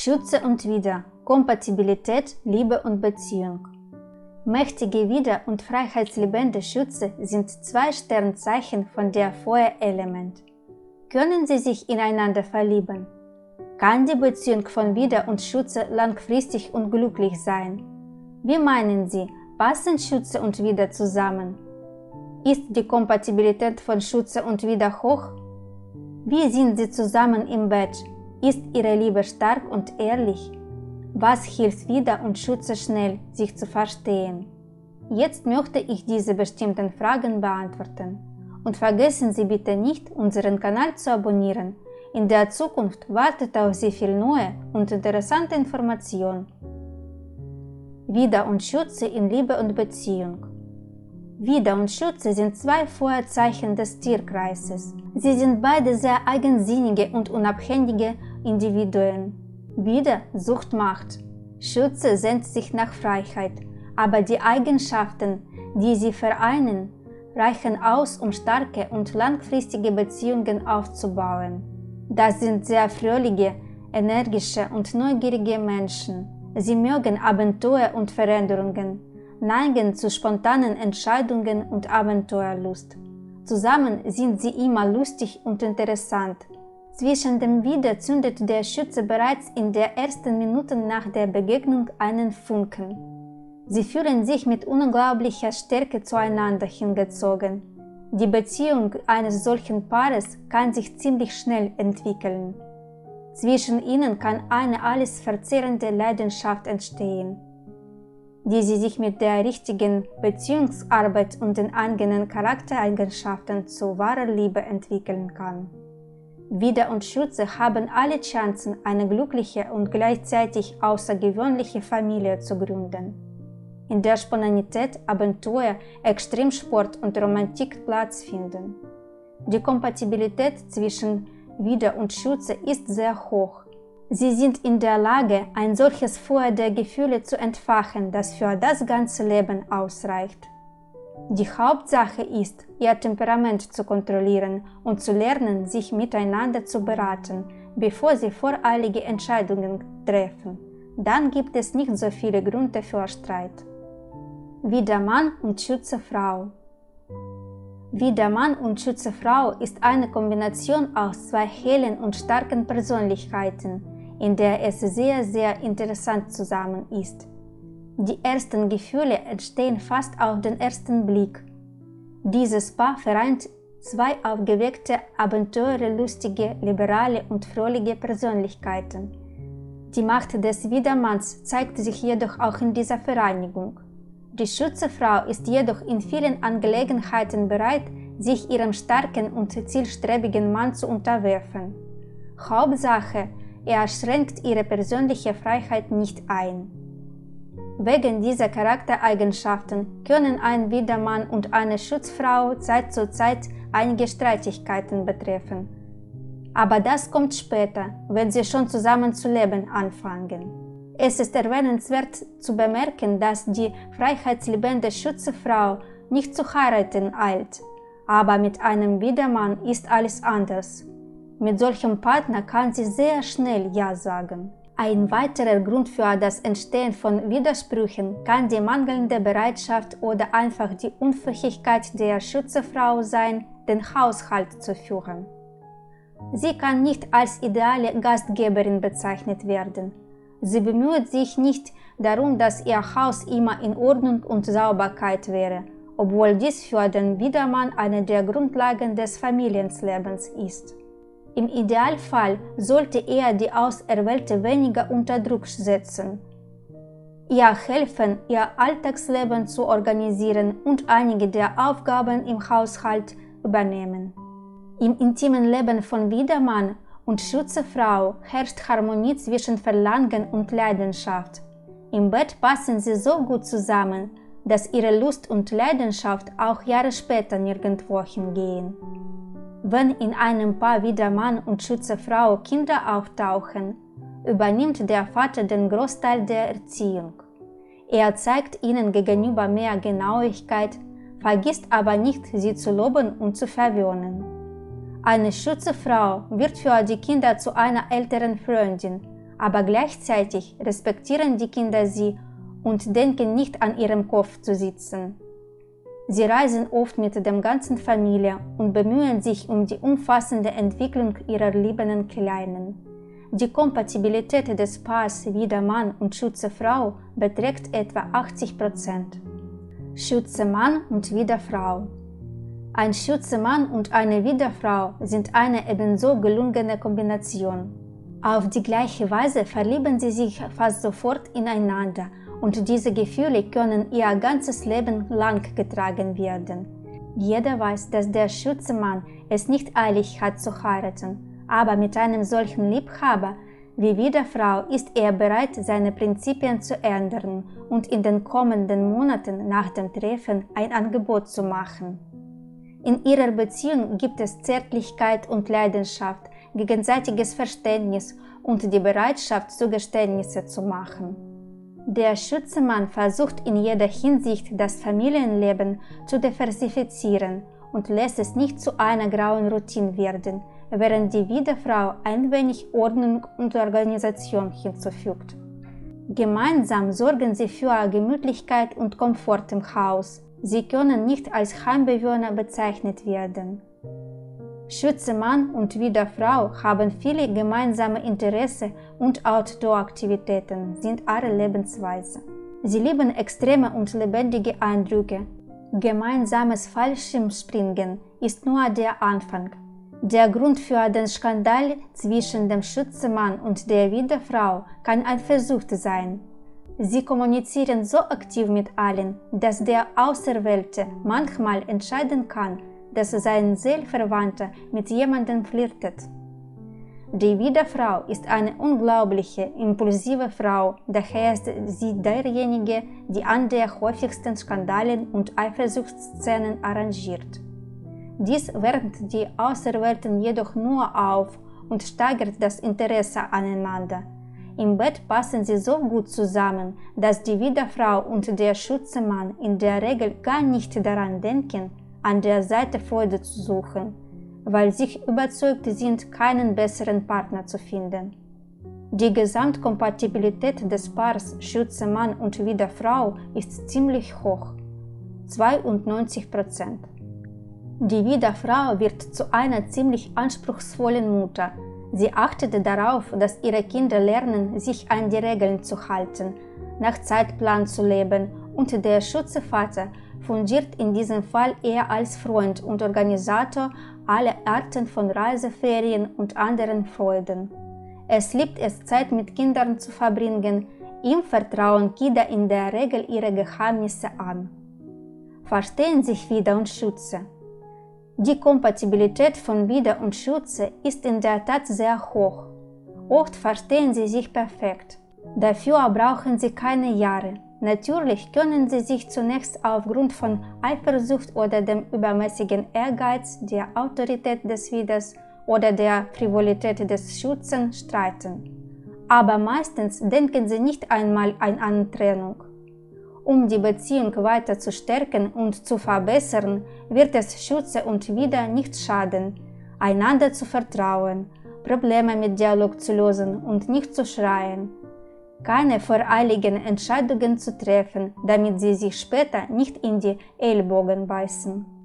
Schütze und Widder, Kompatibilität, Liebe und Beziehung. Mächtige Widder und freiheitsliebende Schütze sind zwei Sternzeichen von der Feuerelement. Können sie sich ineinander verlieben? Kann die Beziehung von Widder und Schütze langfristig und glücklich sein? Wie meinen Sie, passen Schütze und Widder zusammen? Ist die Kompatibilität von Schütze und Widder hoch? Wie sind sie zusammen im Bett? Ist ihre Liebe stark und ehrlich? Was hilft Widder und Schütze schnell, sich zu verstehen? Jetzt möchte ich diese bestimmten Fragen beantworten. Und vergessen Sie bitte nicht, unseren Kanal zu abonnieren. In der Zukunft wartet auf Sie viel neue und interessante Information. Widder und Schütze in Liebe und Beziehung. Widder und Schütze sind zwei Feuerzeichen des Tierkreises. Sie sind beide sehr eigensinnige und unabhängige Individuen. Widder sucht Macht. Schütze sehnt sich nach Freiheit, aber die Eigenschaften, die sie vereinen, reichen aus, um starke und langfristige Beziehungen aufzubauen. Das sind sehr fröhliche, energische und neugierige Menschen. Sie mögen Abenteuer und Veränderungen, neigen zu spontanen Entscheidungen und Abenteuerlust. Zusammen sind sie immer lustig und interessant. Zwischen dem Widder zündet der Schütze bereits in den ersten Minuten nach der Begegnung einen Funken. Sie fühlen sich mit unglaublicher Stärke zueinander hingezogen. Die Beziehung eines solchen Paares kann sich ziemlich schnell entwickeln. Zwischen ihnen kann eine alles verzehrende Leidenschaft entstehen, die sie sich mit der richtigen Beziehungsarbeit und den eigenen Charaktereigenschaften zu wahrer Liebe entwickeln kann. Widder und Schütze haben alle Chancen, eine glückliche und gleichzeitig außergewöhnliche Familie zu gründen, in der Spontanität, Abenteuer, Extremsport und Romantik Platz finden. Die Kompatibilität zwischen Widder und Schütze ist sehr hoch. Sie sind in der Lage, ein solches Feuer der Gefühle zu entfachen, das für das ganze Leben ausreicht. Die Hauptsache ist, ihr Temperament zu kontrollieren und zu lernen, sich miteinander zu beraten, bevor sie voreilige Entscheidungen treffen. Dann gibt es nicht so viele Gründe für Streit. Widder Mann und Schütze Frau. Widder Mann und Schütze Frau ist eine Kombination aus zwei hellen und starken Persönlichkeiten, in der es sehr interessant zusammen ist. Die ersten Gefühle entstehen fast auf den ersten Blick. Dieses Paar vereint zwei aufgeweckte, abenteuerlustige, liberale und fröhliche Persönlichkeiten. Die Macht des Widdermanns zeigt sich jedoch auch in dieser Vereinigung. Die Schützefrau ist jedoch in vielen Angelegenheiten bereit, sich ihrem starken und zielstrebigen Mann zu unterwerfen. Hauptsache, er schränkt ihre persönliche Freiheit nicht ein. Wegen dieser Charaktereigenschaften können ein Widdermann und eine Schützfrau Zeit zu Zeit einige Streitigkeiten betreffen. Aber das kommt später, wenn sie schon zusammen zu leben anfangen. Es ist erwähnenswert zu bemerken, dass die freiheitsliebende Schützefrau nicht zu heiraten eilt. Aber mit einem Widdermann ist alles anders. Mit solchem Partner kann sie sehr schnell Ja sagen. Ein weiterer Grund für das Entstehen von Widersprüchen kann die mangelnde Bereitschaft oder einfach die Unfähigkeit der Schützefrau sein, den Haushalt zu führen. Sie kann nicht als ideale Gastgeberin bezeichnet werden. Sie bemüht sich nicht darum, dass ihr Haus immer in Ordnung und Sauberkeit wäre, obwohl dies für den Widdermann eine der Grundlagen des Familienlebens ist. Im Idealfall sollte er die Auserwählte weniger unter Druck setzen, ihr helfen, ihr Alltagsleben zu organisieren und einige der Aufgaben im Haushalt übernehmen. Im intimen Leben von Widdermann und Schützefrau herrscht Harmonie zwischen Verlangen und Leidenschaft. Im Bett passen sie so gut zusammen, dass ihre Lust und Leidenschaft auch Jahre später nirgendwo hingehen. Wenn in einem Paar Widdermann und Schützefrau Kinder auftauchen, übernimmt der Vater den Großteil der Erziehung. Er zeigt ihnen gegenüber mehr Genauigkeit, vergisst aber nicht, sie zu loben und zu verwöhnen. Eine Schützefrau wird für die Kinder zu einer älteren Freundin, aber gleichzeitig respektieren die Kinder sie und denken nicht an ihrem Kopf zu sitzen. Sie reisen oft mit der ganzen Familie und bemühen sich um die umfassende Entwicklung ihrer liebenden Kleinen. Die Kompatibilität des Paars Widder-Mann und Schütze-Frau beträgt etwa 80%. Schütze-Mann und Widder-Frau. Ein Schütze-Mann und eine Widder-Frau sind eine ebenso gelungene Kombination. Auf die gleiche Weise verlieben sie sich fast sofort ineinander und diese Gefühle können ihr ganzes Leben lang getragen werden. Jeder weiß, dass der Schütze-Mann es nicht eilig hat zu heiraten, aber mit einem solchen Liebhaber wie Widder-Frau ist er bereit, seine Prinzipien zu ändern und in den kommenden Monaten nach dem Treffen ein Angebot zu machen. In ihrer Beziehung gibt es Zärtlichkeit und Leidenschaft, gegenseitiges Verständnis und die Bereitschaft, Zugeständnisse zu machen. Der Schütze-Mann versucht in jeder Hinsicht, das Familienleben zu diversifizieren und lässt es nicht zu einer grauen Routine werden, während die Widder-Frau ein wenig Ordnung und Organisation hinzufügt. Gemeinsam sorgen sie für Gemütlichkeit und Komfort im Haus. Sie können nicht als Heimbewohner bezeichnet werden. Schütze-Mann und Widder-Frau haben viele gemeinsame Interessen und Outdoor-Aktivitäten sind ihre Lebensweise. Sie lieben extreme und lebendige Eindrücke. Gemeinsames Fallschirmspringen ist nur der Anfang. Der Grund für den Skandal zwischen dem Schütze-Mann und der Widder-Frau kann ein Versuch sein. Sie kommunizieren so aktiv mit allen, dass der Auserwählte manchmal entscheiden kann, dass sein Seelenverwandter mit jemandem flirtet. Die Widder-Frau ist eine unglaubliche, impulsive Frau, daher ist sie derjenige, die an der häufigsten Skandalen und Eifersuchtsszenen arrangiert. Dies wärmt die Auserwählten jedoch nur auf und steigert das Interesse aneinander. Im Bett passen sie so gut zusammen, dass die Widder-Frau und der Schütze-Mann in der Regel gar nicht daran denken, an der Seite Freude zu suchen, weil sie überzeugt sind, keinen besseren Partner zu finden. Die Gesamtkompatibilität des Paars Schütze-Mann und Widder-Frau ist ziemlich hoch, 92%. Die Widder-Frau wird zu einer ziemlich anspruchsvollen Mutter. Sie achtet darauf, dass ihre Kinder lernen, sich an die Regeln zu halten, nach Zeitplan zu leben und der Schütze-Vater fungiert in diesem Fall eher als Freund und Organisator aller Arten von Reiseferien und anderen Freuden. Es liebt es, Zeit mit Kindern zu verbringen, ihm vertrauen Kinder in der Regel ihre Geheimnisse an. Verstehen sich Widder und Schütze. Die Kompatibilität von Widder und Schütze ist in der Tat sehr hoch. Oft verstehen sie sich perfekt. Dafür brauchen sie keine Jahre. Natürlich können sie sich zunächst aufgrund von Eifersucht oder dem übermäßigen Ehrgeiz, der Autorität des Widders oder der Frivolität des Schützen streiten. Aber meistens denken sie nicht einmal an eine Trennung. Um die Beziehung weiter zu stärken und zu verbessern, wird es Schütze und Widder nicht schaden, einander zu vertrauen, Probleme mit Dialog zu lösen und nicht zu schreien. Keine voreiligen Entscheidungen zu treffen, damit sie sich später nicht in die Ellbogen beißen.